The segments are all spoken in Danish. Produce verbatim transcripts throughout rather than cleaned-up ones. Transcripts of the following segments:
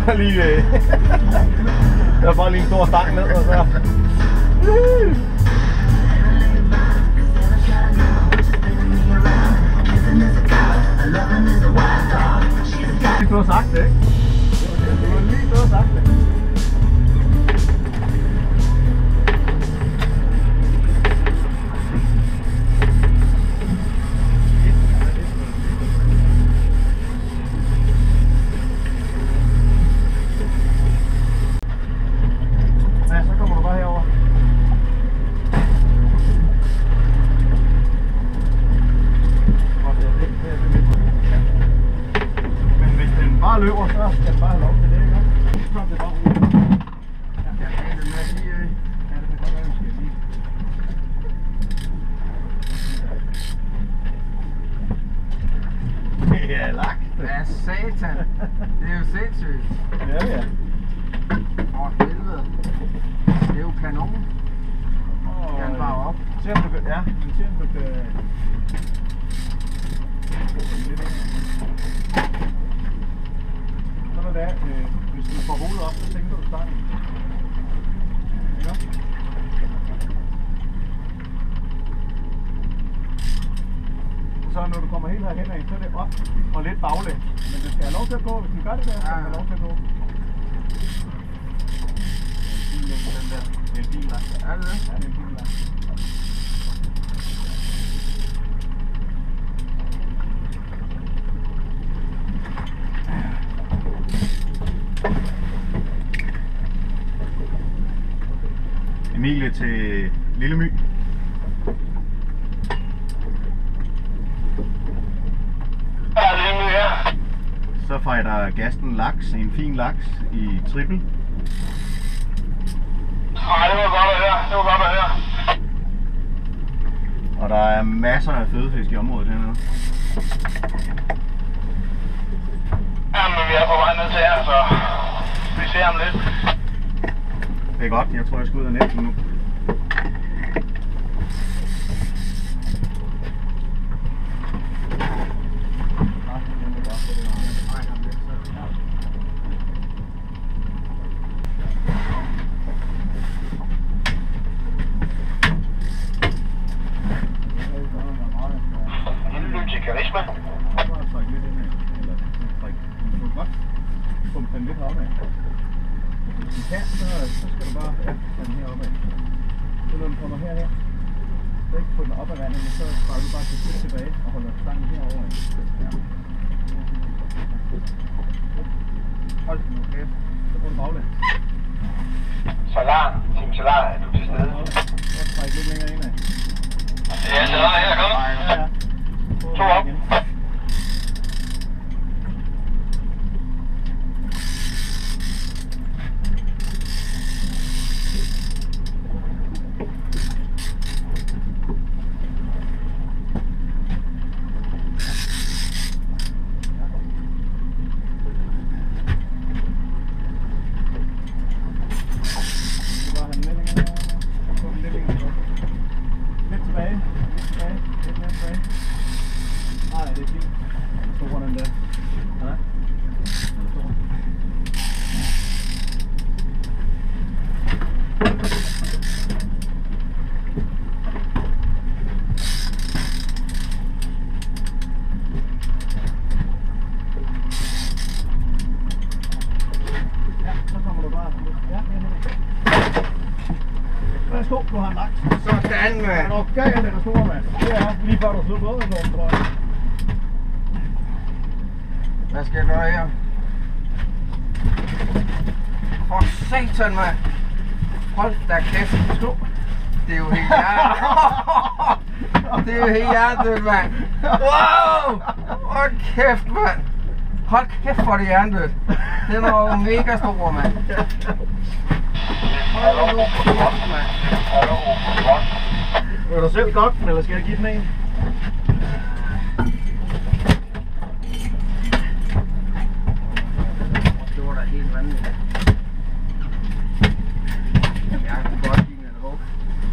var lige... Øh, der var bare lige en stor stang ned, og så... Du har sagt det, ikke? Du har lige stået og sagt det. Ja, så kommer du bare herover. Men hvis den bare løber, så skal den bare have lov til det, ikke? Så er det bare ud. Ja, jeg kan det med lige... Ja, det kan godt være, vi skal lige... Det er lagt. Ja, satan. Det er jo sindssygt. Ja, ja. Åh, helvede. Det er jo kanon. Skal den bare op? Se om du kan... Ja, men se om du kan... Sådan er det, øh, hvis du får hovedet op, så tænker du stangen. Ikke? Så når du kommer helt herhen af, så er det op og lidt baglæg. Men det skal have lov til at gå, hvis du gør det der, så skal det have lov til at gå. Det er en fin, den der. Det er en fin lagt. Er det det? Ja, det er en fin lagt. Emilie til Lille My. Ja, Lille My her. Så fighter gasten laks, en fin laks i trippel. Nej, det var godt at høre. Det var godt at høre. Og der er masser af fødefisk i området hernede. Jamen, vi er på vej ned til her, så vi ser ham lidt. Det er godt, jeg tror jeg skal ud af nettet nu. Karisma. Så må jeg trække lidt ind af, eller trække, du kan godt pumpe den lidt opad. Hvis du kan, så, så skal du bare ja, have den her opad. Så når den kommer herhen, så ikke få den op ad vandet, men så træder du bare til lidt tilbage og holder stangen herover. Ja. Hold den nu kæft, så får du baglæg. Salar, Team Salar, er du til stede? Så trække lidt længere ind af. Ja, Salar her, kom. Ja, ja. To op. Værsgo, du har en laks. Sådan, mand. Er du galt, den er stor, mand? Det er lige før du slår både med den, tror jeg. Hvad skal jeg gøre her? For satan, mand. Hold da kæft. Det er jo helt hjertet. Det er jo helt hjertet, mand. Wow! Hold kæft, mand. Hold kæft, hvor det hjertet. Den er jo mega stor, mand. Hold nu på kæft, mand. Vil du selv godt den, eller skal jeg give den en? Det var da helt vanvittigt. Jeg kunne godt give den en hug.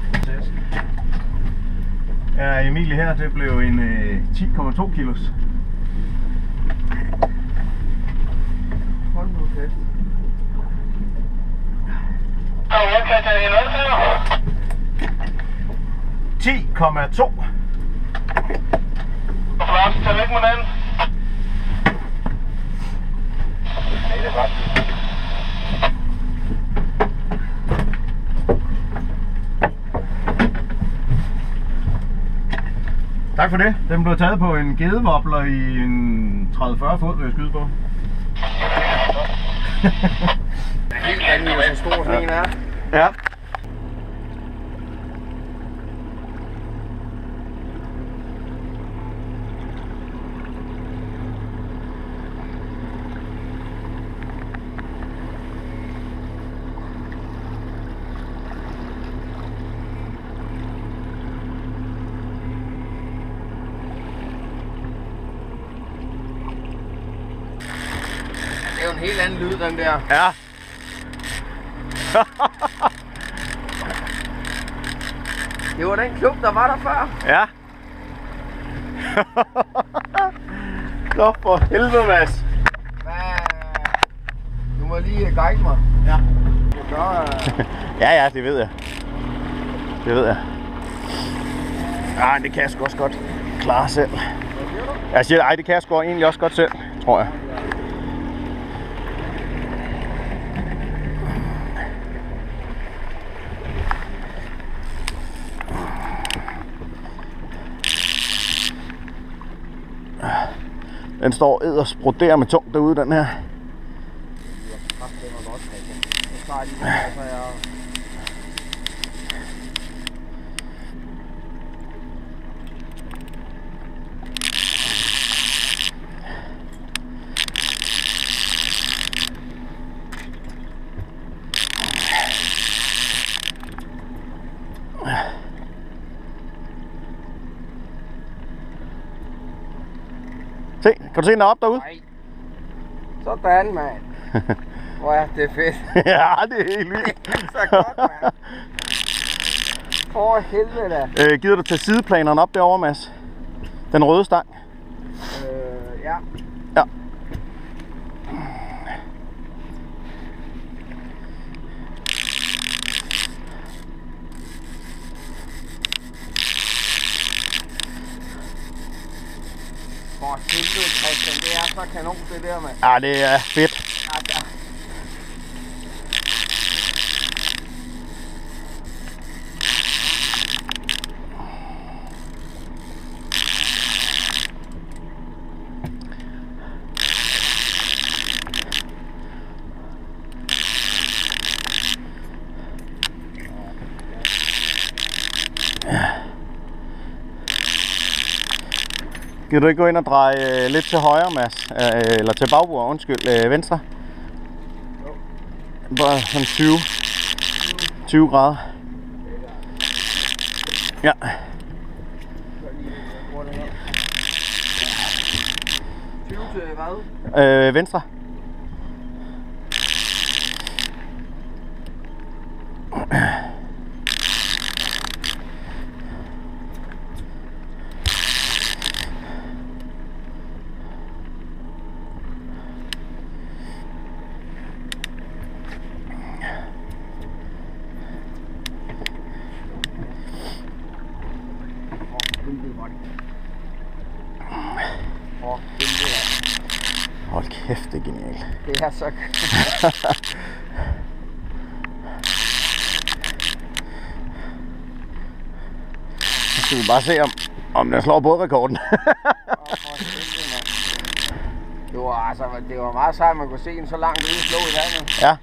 Ja, Emilie her, det blev en øh, ti komma to kilos. Hold nu kæft. Og jeg kan tage en nul ti komma to. Og flot, tag væk med den. Nej, det er godt. Tak for det. Den blev taget på en gedevobler i en tredive til fyrre fod, vil jeg skyde på. Det er helt andet, hvor så stor sådan en er. Ja. Det er jo en helt anden lyd, den der. Ja. Det var den klub, der var der før. Ja. Nå for helvede, Mads. Hvad? Du må lige guide mig. Ja. Du gør... Ja, ja, det ved jeg. Det ved jeg. Nej, det kan jeg sgu også godt klare selv. Jeg siger, ej, det kan jeg sgu egentlig også godt selv, tror jeg. Den står edderst broderer med tungt derude, den her. Se, kan du se den oppe derude? Nej. Sådan, mand. Hvor er det fedt. Ja, det er helt vildt. Så godt, mand. For helvede da. Øh, gider du tage sideplanerne op derovre, Mads? Den røde stang. Øh, ja. Ja. For helvede, Christian. Det er så kanon, det der, mand. Ja, det er fedt. Altså. Kan du ikke gå ind og dreje øh, lidt til højre, Mads? Øh, eller til bagbord, undskyld, øh, venstre? Jo. Bare sådan tyve, tyve grader. Ja. tyve til hvad? Øh, venstre. Åh, helvede. Hold kæft, det er genialt. Det er så... Så skal vi bare se, om, om den slår bådrekorden. Det var, altså, det var meget sejt, at man kunne se en så langt ude slå i vandet. Ja.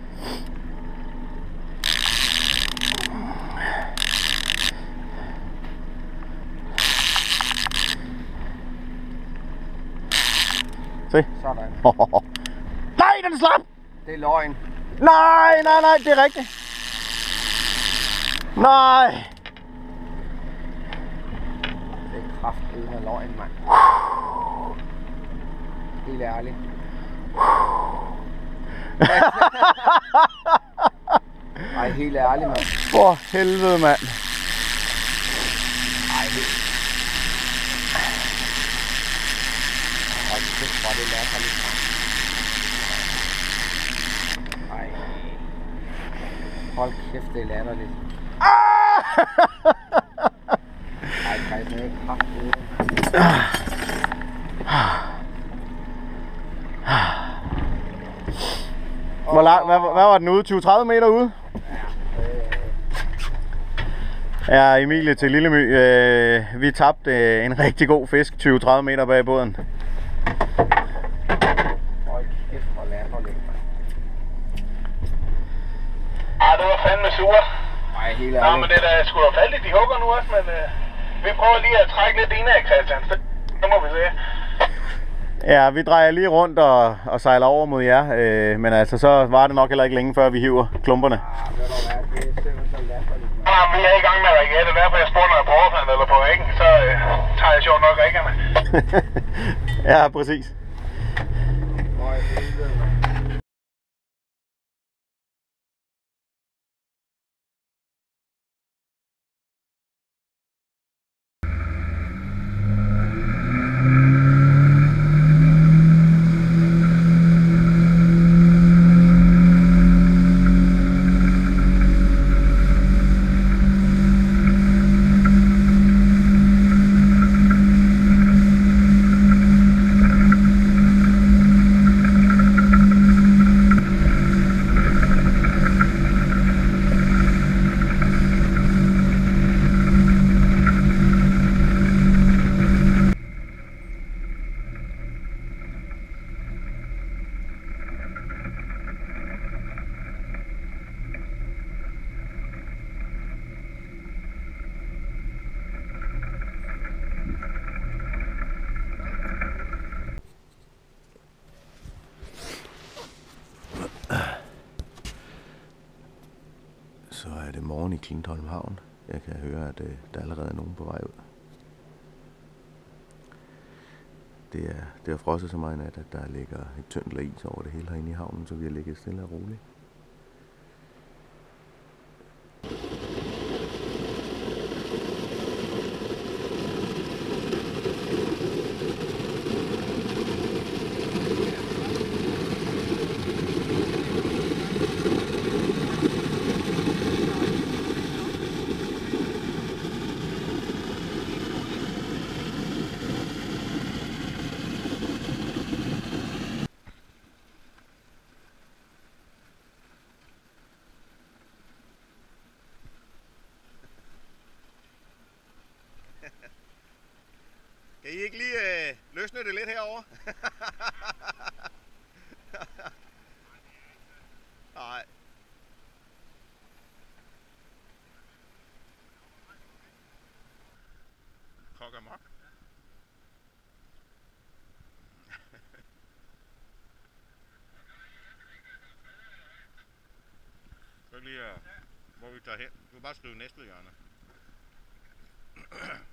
Se. Sådan. Nej, den slap! Det er løgn. Nej, nej, nej, det er rigtigt. Nej. Det er kraftedeme løgn, mand. Helt ærligt. Ej, helt ærligt, mand. For helvede, mand. Ej, helt... Hold kæft, hvor er det latterligt, mand. Hold kæft, det er latterligt. Ej, Christian, jeg ikke haft det. Hvor lang, hvad, hvad var den ude? tyve til tredive meter ude? Ja, Emilie til Lillemø. Øh, vi tabte øh, en rigtig god fisk tyve til tredive meter bag båden. Hold kæft, hvor latterligt. Ej, det var fandme surt. Ej, helt Nå, ærligt. men det er da sgu da faldigt, de hugger nu også, men øh, vi prøver lige at trække lidt indad, Christian. Så, så må vi se. Ja, vi drejer lige rundt og, og sejler over mod jer, øh, men altså så var det nok heller ikke længe før vi hiver klumperne. Ah, ved du hvad, det er simpelthen så latterligt. Ja, vi er i gang med at række af. Det er derfor, jeg spurgte, når jeg på overfladen eller på rækken, så øh, tager jeg sjovt nok rækkerne. Ja, præcis. Øj, helvede, mand. Så er det morgen i Klintholm Havn. Jeg kan høre, at øh, der allerede er nogen på vej ud. Det er, det er frosset så meget nat, at der ligger et tyndt lag is over det hele herinde i havnen, så vi har ligget stille og roligt. Kan I ikke lige øh, løsne det lidt herovre? Nej. Kok amok. Så lige, uh, hvor vi tager hen. Du kan bare skrive næste hjørne.